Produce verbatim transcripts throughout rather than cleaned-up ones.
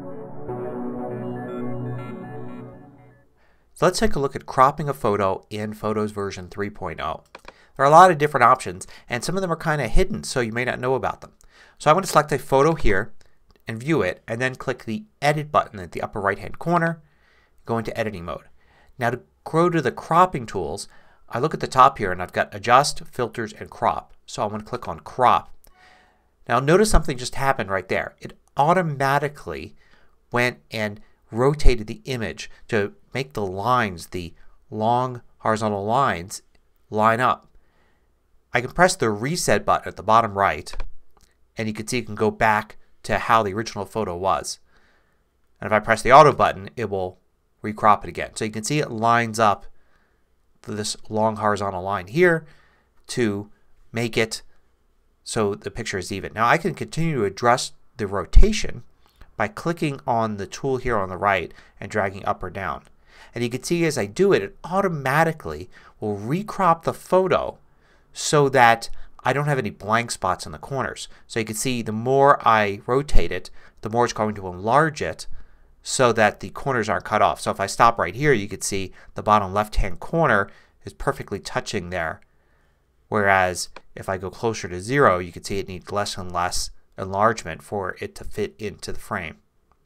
So let's take a look at cropping a photo in Photos version three point oh. There are a lot of different options and some of them are kind of hidden so you may not know about them. So I'm going to select a photo here and view it and then click the Edit button at the upper right hand corner. Go into editing mode. Now to go to the cropping tools, I look at the top here and I've got Adjust, Filters, and Crop. So I'm going to click on Crop. Now notice something just happened right there. It automatically went and rotated the image to make the lines, the long horizontal lines, line up. I can press the Reset button at the bottom right and you can see it can go back to how the original photo was. And if I press the Auto button it will recrop it again. So you can see it lines up this long horizontal line here to make it so the picture is even. Now I can continue to adjust the rotation by clicking on the tool here on the right and dragging up or down. And you can see as I do it, it automatically will recrop the photo so that I don't have any blank spots in the corners. So you can see the more I rotate it, the more it's going to enlarge it so that the corners aren't cut off. So if I stop right here you can see the bottom left hand corner is perfectly touching there. Whereas if I go closer to zero you can see it needs less and less enlargement for it to fit into the frame.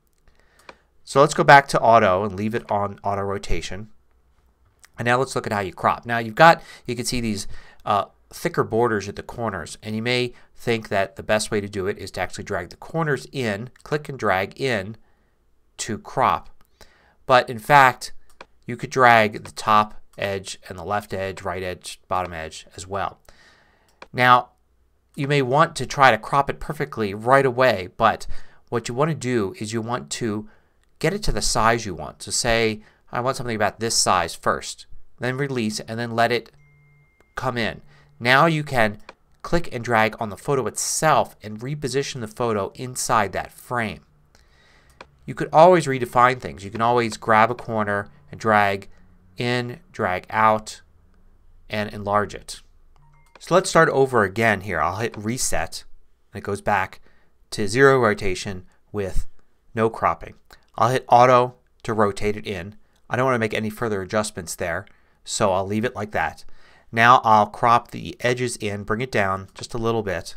So let's go back to Auto and leave it on Auto Rotation. And now let's look at how you crop. Now you've got, you can see these uh, thicker borders at the corners and you may think that the best way to do it is to actually drag the corners in, click and drag in to crop. But in fact you could drag the top edge and the left edge, right edge, bottom edge as well. Now you may want to try to crop it perfectly right away, but what you want to do is you want to get it to the size you want. So say I want something about this size first. Then release and then let it come in. Now you can click and drag on the photo itself and reposition the photo inside that frame. You could always redefine things. You can always grab a corner and drag in, drag out, and enlarge it. So let's start over again here. I'll hit Reset and it goes back to zero rotation with no cropping. I'll hit Auto to rotate it in. I don't want to make any further adjustments there so I'll leave it like that. Now I'll crop the edges in, bring it down just a little bit,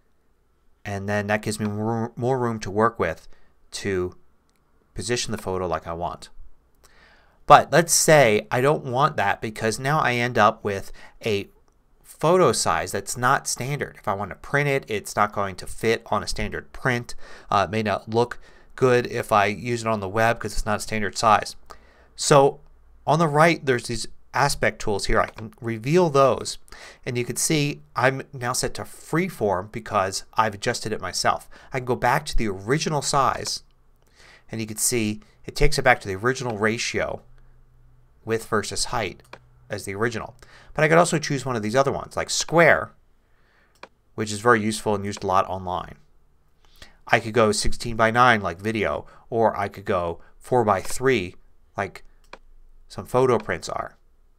and then that gives me more room to work with to position the photo like I want. But let's say I don't want that because now I end up with a photo size that's not standard. If I want to print it it's not going to fit on a standard print. Uh, it may not look good if I use it on the web because it's not a standard size. So on the right there's these aspect tools here. I can reveal those and you can see I'm now set to freeform because I've adjusted it myself. I can go back to the original size and you can see it takes it back to the original ratio, width versus height, as the original. But I could also choose one of these other ones like square, which is very useful and used a lot online. I could go sixteen by nine like video, or I could go four by three like some photo prints are.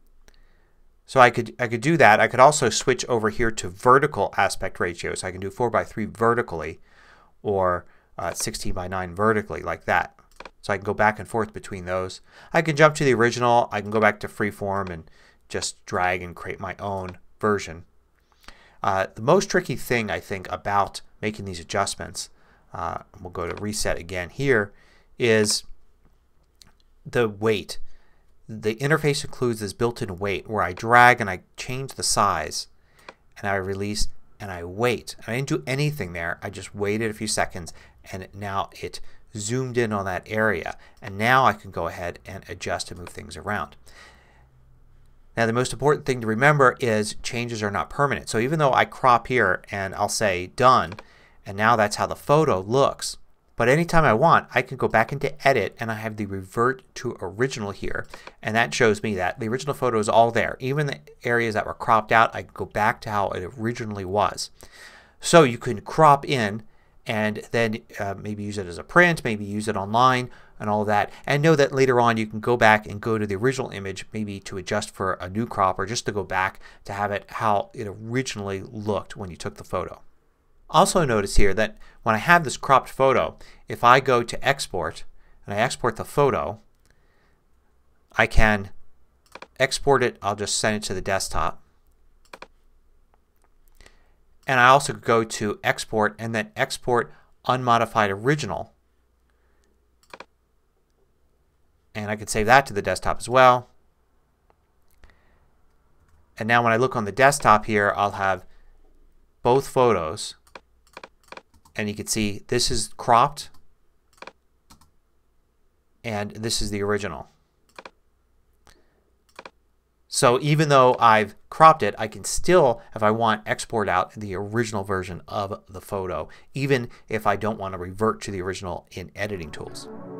So I could I could do that. I could also switch over here to vertical aspect ratio. So I can do four by three vertically or uh, sixteen by nine vertically like that. So I can go back and forth between those. I can jump to the original. I can go back to freeform and just drag and create my own version. Uh, the most tricky thing I think about making these adjustments, uh, we'll go to Reset again here, is the weight. The interface includes this built-in weight where I drag and I change the size and I release and I wait. I didn't do anything there. I just waited a few seconds and now it zoomed in on that area. And now I can go ahead and adjust and move things around. Now the most important thing to remember is changes are not permanent. So even though I crop here and I'll say done and now that's how the photo looks. But anytime I want I can go back into Edit and I have the Revert to Original here. And that shows me that the original photo is all there. Even the areas that were cropped out I can go back to how it originally was. So you can crop in and then uh, maybe use it as a print, maybe use it online and all of that. And know that later on you can go back and go to the original image maybe to adjust for a new crop or just to go back to have it how it originally looked when you took the photo. Also notice here that when I have this cropped photo, if I go to export and I export the photo, I can export it. I'll just send it to the desktop. And I also go to export and then export unmodified original. And I can save that to the desktop as well. And now when I look on the desktop here, I'll have both photos. And you can see this is cropped and this is the original. So even though I've cropped it, I can still, if I want, export out the original version of the photo, even if I don't want to revert to the original in editing tools.